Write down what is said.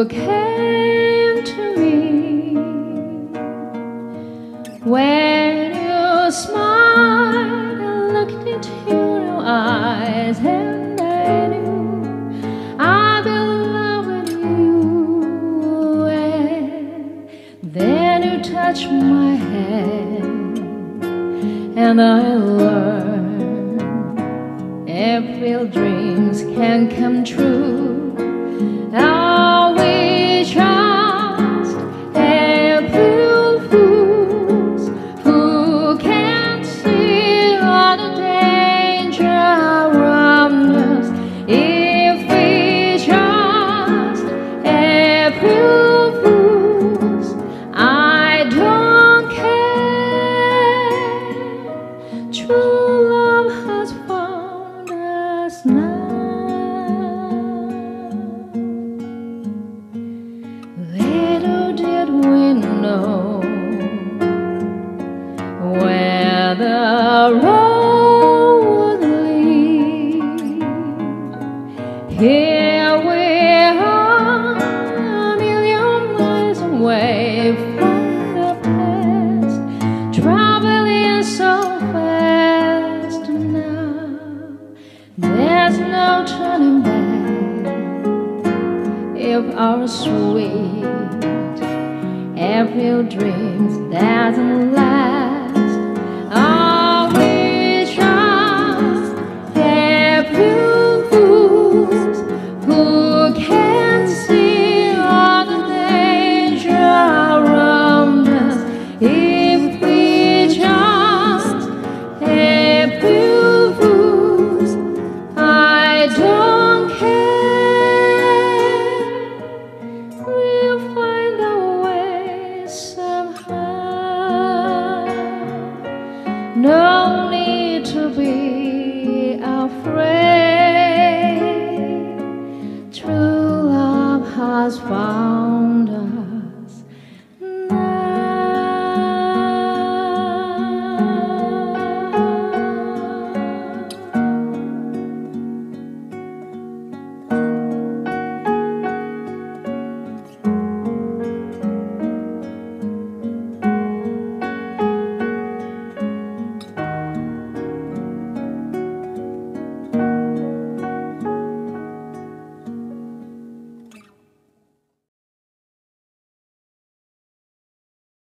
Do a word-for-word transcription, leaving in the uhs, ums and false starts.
who came to me. When you smiled and looked into your eyes, and I knew I'd be loving you. And then you touched my hand, and I learned every dreams can come true. Now we trust April fools who can't see all the danger around us. If we trust April fools, I don't care. True love has found us now. Little did we know where the road would lead. Here we are, a million miles away from the past, traveling so fast now. There's no turning back if our sweet April dreams doesn't last. Oh, we trust April fools who can't see all the danger around us. If we trust April fools, I don't care. We'll find a way somehow. No need to be afraid. True love has found